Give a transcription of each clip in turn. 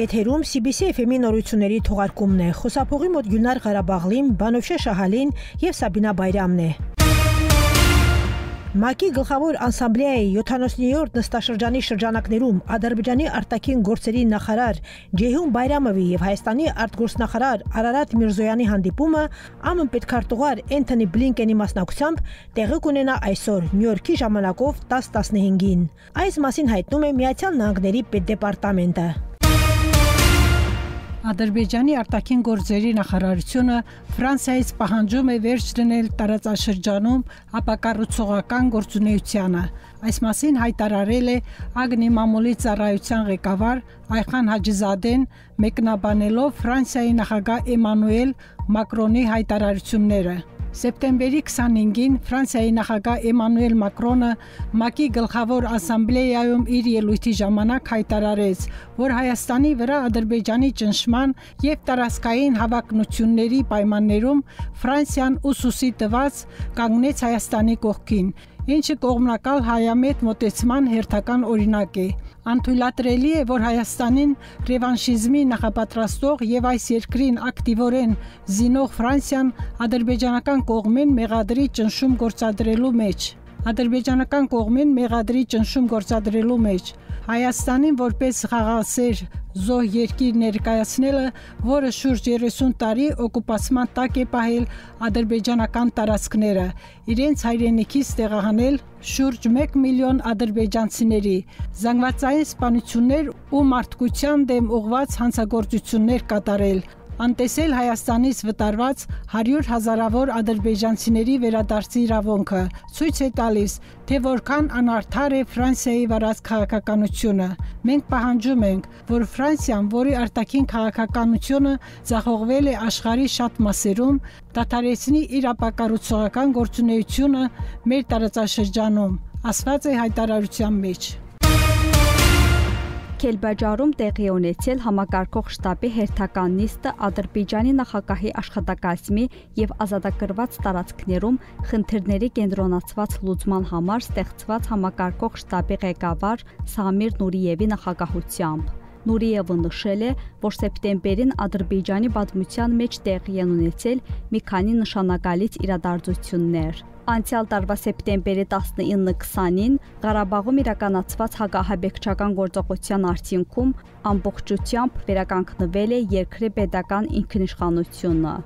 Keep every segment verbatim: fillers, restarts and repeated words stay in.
Եթերում C B C F M-ի նորությունների թողարկումն է։ Խոսափողի մոտ Գյուլնար Ղարաբաղլին, Բանովշե Շահալին եւ Սաբինա Բայրամն է։ ՄԱԿ-ի գլխավոր ասամբլեայի յոթանասունյոթերորդ նստաշրջանի շրջանակներում Ադրբեջանի արտաքին գործերի նախարար Ջեյհուն Բայրամովի եւ Հայաստանի արտգործնախարար Արարատ Միրզոյանի հանդիպումը ԱՄՆ պետքարտուղար Էնթոնի Բլինկենի մասնակցությամբ տեղի կունենա այսօր Նյու Յորքի ժամանակով տասը տասնհինգին։ Այս մասին հայտնում է Միացյալ Նահանգների պետդեպարտամենտը։ Ադրբեջանի արտաքին գործերի նախարարությունը Ֆրանսիայից պահանջում է վերջ դնել տարածաշրջանում ապակառուցողական գործունեությանը։ Այս մասին հայտարարել է ԱԳՆ-ի մամուլի ծառայության ղեկավար Այխան Հաջիզադեն, մեկնաբանելով Ֆրանսիայի նախագահ Էմանուել Մակրոնի հայտարարությունները։ Սեպտեմբերի քսանհինգին Ֆրանսիայի նախագահ Էմանուել Մակրոնը ՄԱԿ-ի գլխավոր ասամբլեայում իր ելույթի ժամանակ հայտարարեց, որ Հայաստանի վրա Ադրբեջանի ճնշման եւ տարածքային հավակնությունների պայմաններում Ֆրանսիան ուսուսի տված կանգնեց Հայաստանի կողքին, ինչը կողմնակալ հայամետ մոտեցման հերթական օրինակ է։ Անթույլատրելի է, որ Հայաստանին ռևանշիզմի նախապատրաստող եւ այս երկրին ակտիվորեն զինող Ֆրանսիան ադրբեջանական կողմին մեղադրի ճնշում գործադրելու մեջ։ Ադրբեջանական կողմին մեղադրի ճնշում գործադրելու մեջ Հայաստանին որպես խաղաղասեր զոհ երկիր ներկայացնելը, որը շուրջ երեսուն տարի օկուպացման տակ է պահել ադրբեջանական տարածքները, իրենց հայրենիքից տեղահանել շուրջ մեկ միլիոն ադրբեջանցիների, զանգվածային սպանություններ ու մարդկության դեմ ուղղված հանցագործություններ կատարել, անտեսել Հայաստանից վտարված հարյուր հազարավոր ադրբեջանցիների վերադարձի իրավունքը, ցույց է տալիս, թե որքան անարդար է Ֆրանսիայի վարած քաղաքականությունը։ Մենք պահանջում ենք, որ Ֆրանսիան, որի արտաքին քաղաքականությունը ձախողվել է աշխարհի շատ մասերում, դադարեցնի իր ապակառուցողական գործունեությունը մեր տարածաշրջանում, ասված է հայտարարության մեջ։ Քելբաջարում տեղի ունեցել համակարգող շտաբի հերթական նիստը Ադրբեջանի նախագահի աշխատակազմի եւ ազատագրված տարածքներում խնդիրների կենտրոնացված լուծման համար ստեղծված համակարգող շտաբի ղեկավար Սամիր Նուրիևի նախագահությամբ։ Նուրիևը նշել է, որ սեպտեմբերին Ադրբեջանի պատմության մեջ տեղի են ունեցել մի քանի նշանակալից իրադարձություններ։ Անցյալ տարվա սեպտեմբերի տասնինը քսանին Ղարաբաղում իրականացված հակահաբեկչական գործողության արդյունքում ամբողջությամբ վերականգնվել է երկրի պետական ինքնիշխանությունը։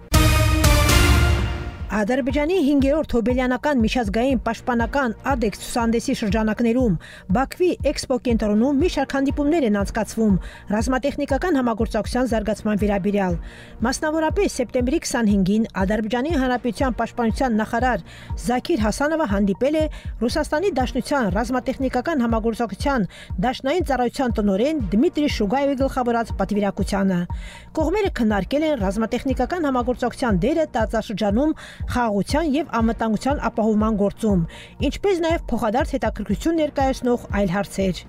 Ադրբեջանի հինգերորդ հոբելյանական միջազգային պաշտպանական ադեքս ցուցահանդեսի շրջանակներում Բաքվի էքսպո կենտրոնում մի շարք հանդիպումներ են անցկացվում ռազմատեխնիկական համագործակցության զարգացման վերաբերյալ։ Մասնավորապես սեպտեմբերի քսանհինգին Ադրբեջանի Հանրապետության պաշտպանության նախարար Զաքիր Հասանովը հանդիպել է Ռուսաստանի Դաշնության ռազմատեխնիկական համագործակցության դաշնային ծառայության տնօրեն Դմիտրի Շուգայևի գլխավորած պատվիրակությանը։ Կողմերը քննարկել են ռազմատեխնիկական համագործակցության դերը տարածաշրջանում խաղաղության եւ անվտանգության ապահովման գործում, ինչպես նաեւ փոխադարձ հետաքրքրություն ներկայացնող այլ հարցեր։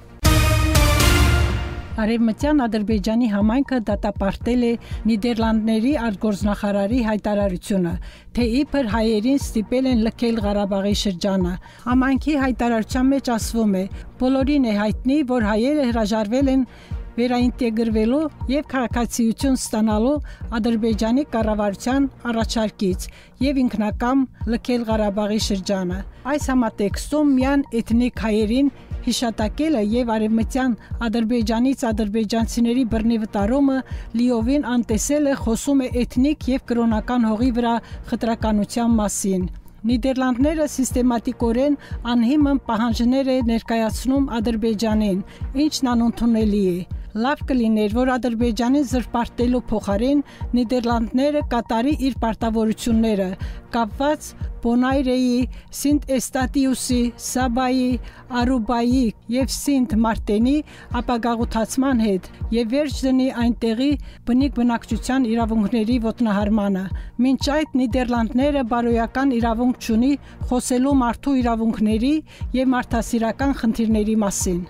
Արևմտյան Ադրբեջանի համայնքը դատապարտել է Նիդերլանդների արտգործնախարարի հայտարարությունը, թե իբր հայերին ստիպել են լքել Ղարաբաղի շրջանը։ Համայնքի հայտարարության մեջ ասվում է. բոլորին է հայտնի, որ հայերը հրաժարվել են վերաինտեգրվելու եւ քաղաքացիություն ստանալու Ադրբեջանի կառավարության առաջարկից եւ ինքնակամ լքել Ղարաբաղի շրջանը։ Այս համատեքստում միան էթնիկ հայերին հիշատակելը եւ արևմտյան Ադրբեջանից ադրբեջանցիների բռնի վտարումը լիովին անտեսելը խոսում է էթնիկ եւ կրոնական հողի վրա խտրականության մասին։ Նիդերլանդները սիստեմատիկորեն անհիմն պահանջներ է ներկայացնում Ադրբեջանին, ինչն անընդունելի է։ Լավ կլիներ, որ Ադրբեջանին զրպարտելու փոխարեն Նիդերլանդները կատարի իր պարտավորությունները կապված Բոնայրեի, Սինտ Էստատիուսի, Սաբայի, Արուբայի եւ Սինտ Մարտենի ապագաղութացման հետ եւ վերջ դնի այնտեղի բնիկ բնակչության իրավունքների ոտնահարմանը։ Մինչ այդ Նիդերլանդները բարոյական իրավունք չունի խոսելու մարդու իրավունքների եւ մարդասիրական խնդիրների մասին։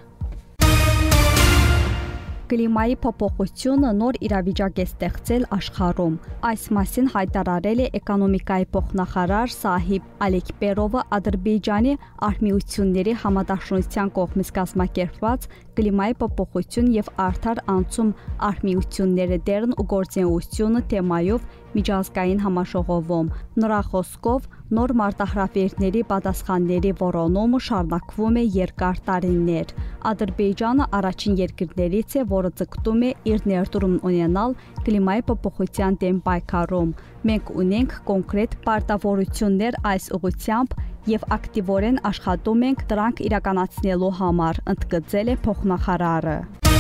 Կլիմայի փոփոխությունը նոր իրավիճակ է ստեղծել աշխարհում։ Այս մասին հայտարարել է էկոնոմիկայի փոխնախարար Սահիբ Ալեքբերովը Ադրբեջանի արհմիությունների համադաշնության կողմից կազմակերպված կլիմայի փոփոխություն եւ արդար անցում արհմիությունները դերն ու գործունեությունը թեմայով միջազգային համաժողովում։ Նրա խոսքով նոր մարտահրավերների պատասխանների որոնումը շարունակվում է երկար տարիներ։ Ադրբեջանը առաջին երկրներից է, որը ձգտում է իր ներդրումն ունենալ կլիմայի փոփոխության դեմ պայքարում։ Մենք ունենք կոնկրետ պարտավորություններ այս ուղղությամբ եւ ակտիվորեն աշխատում ենք դրանք իրականացնելու համար, ընդգծել է փոխնախարարը։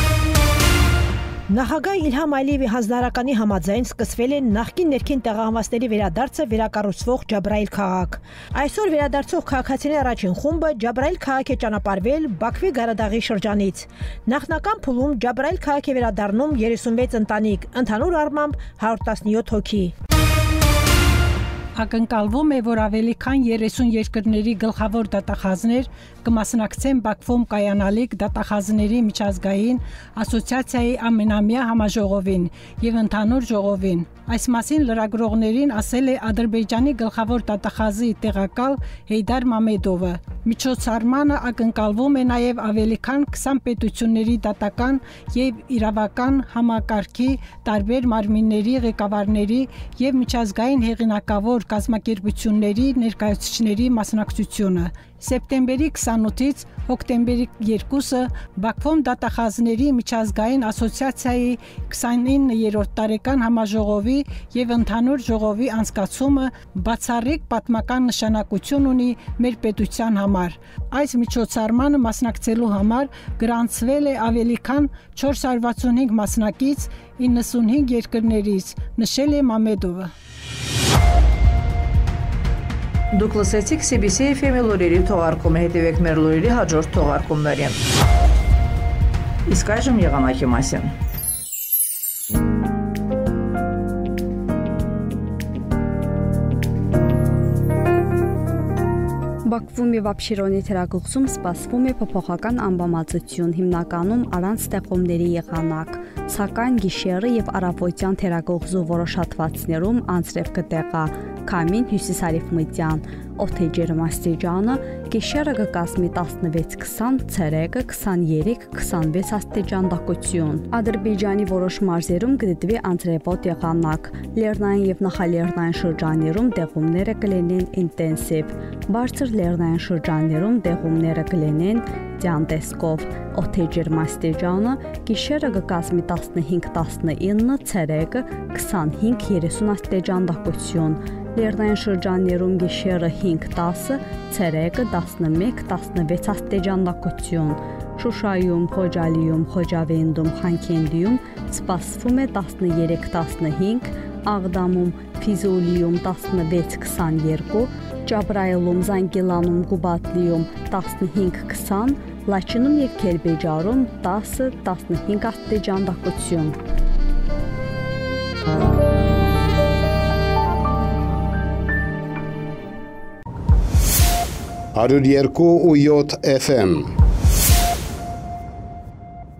Նախագահ Իլհամ Ալիևի հանձնարարականի համաձայն սկսվել է նախկին ներքին տեղահանվածների վերադարձը վերակառուցվող Ջաբրայիլ քաղաք։ Այսօր վերադարձող քաղաքացիների առաջին խումբը Ջաբրայիլ քաղաք է ճանապարհվել Բաքվի Ղարադաղի շրջանից։ Նախնական փուլում Ջաբրայիլ քաղաք է վերադառնում երեսունվեց ընտանիք, ընդհանուր առմամբ հարյուր տասնյոթ հոգի։ Ակնկալվում է, որ ավելի քան երեսուն երկրների գլխավոր դատախազներ կմասնակցեն Բաքվում կայանալիք դատախազների միջազգային ասոցիացիայի ամենամյա համաժողովին եւ ընդհանուր ժողովին։ Այս մասին լրագրողներին ասել է Ադրբեջանի գլխավոր դատախազի տեղակալ Հեյդար Մամեդովը։ Միջոցառմանը ակնկալվում է նաև ավելի քան քսան պետությունների դատական եւ իրավական համակարգի տարբեր մարմինների ղեկավարների եւ միջազգային հեղինակավոր կազմակերպությունների ներկայացուցիչների մասնակցությունը։ Սեպտեմբերի քսանութից հոկտեմբերի երկուսը Բաքվում դատախազների միջազգային ասոցիացիայի քսանիններորդ տարեկան համաժողովի եւ ընդհանուր ժողովի անցկացումը բացառիկ պատմական նշանակություն ունի մեր պետության համար։ Այս միջոցառմանը մասնակցելու համար գրանցվել է ավելի քան չորս հարյուր վաթսունհինգ մասնակից իննսունհինգ երկրներից, նշել է Մամեդովը։ Դուք լսեցիք C B C F M-ի լուրերի թողարկումը, հետևեք մեր լուրերի հաջորդ թողարկումներին։ Իսկ այժմ եղանակի մասին։ Բաքվում եւ Աբշերոնի թերակղզում սպասվում է փոփոխական անբավարարություն, հիմնականում առանց ստեղումների եղանակ, սակայն գիշերը եւ առավոտյան թերակղզու որոշ հատվածներում անձրև կտեղա, քամին հյուսիսարևմտյան, օդի ջերմաստիճանը գիշերը կկազմի տասնվեց քսան, ցերեկը քսաներեք քսանվեց աստիճան տաքություն։ Ադրբեջանի որոշ մարզերում կդիտվի անձրևոտ եղանակ, լեռնային եւ նախալեռնային շրջաններում տեղումները կլինեն ինտենսիվ, բարձր լեռնային շրջաններում տեղումները կլինեն ձյան տեսքով, օդի ջերմաստիճանը գիշերը կկազմի տասնհինգ տասնինը, ցերեկը քսանհինգ երեսուն աստիճան տաքություն։ Լեռնային շրջաններում գիշերը հինգ տասը, ցերեկը տասնմեկ տասնվեց աստիճան տաքություն։ Շուշայում, Խոջալիում, Խոջավենդում, Խանքենդիում սպասվում է տասներեք տասնհինգ, Աղդամում, Ֆիզուլիում տասնվեց քսաներկու, Ջաբրայիլում, Զանգիլանում, Գուբատլիում տասնհինգ քսան, Լաչինում եւ Քերբեջարում տասը տասնհինգ աստիճան տաքություն։ հարյուր երկու ու յոթ F M